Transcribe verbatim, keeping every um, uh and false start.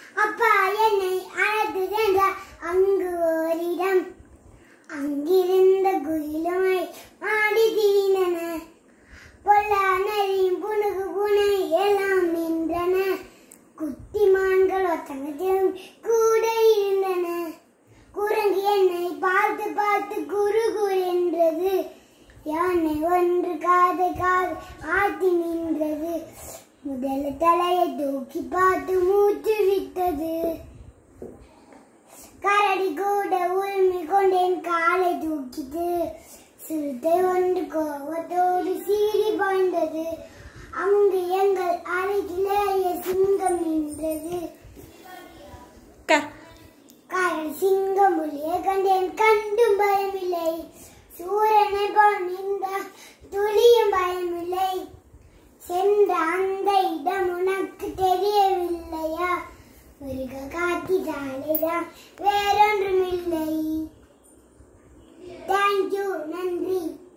அப்பா என்னை அழைத்து சென்ற அங்கு ஓரிடம் அங்கிருந்த குயிலுமை ஆடி திரிந்தன. பொல்லா நரியும் புனுகு புனை எல்லாம் நின்றன. குட்டிமான்கள் ஒத்தங்கத்திலும் கூட இருந்தன. குரங்கு என்னை பார்த்து பார்த்து குறு குறு என்றது. யானை ஒன்று காது காது ஆட்டி நின்றது. முதல் தலையை தூக்கி பார்த்து மூச்சு விட்டது. கரடி கூட உரிமை கொண்டேன் காலை தூக்கிட்டு. சிறுத்தை ஒன்று கோவத்தோடு சீறி பாய்ந்தது. அங்கு எங்கள் அருகிலேயே சிங்கம் நின்றது. கரடி சிங்கம் புலியை கண்டேன், கண்டும் பயமில்லை. சூரனை போல் நின்ற துளியும் பயமில்லை. சென்ற அந்த இடம் உனக்கு தெரியவில்லையா? மிருக காட்டினாலேதான் வேறொன்றுமில்லை. தேங்க்யூ, நன்றி.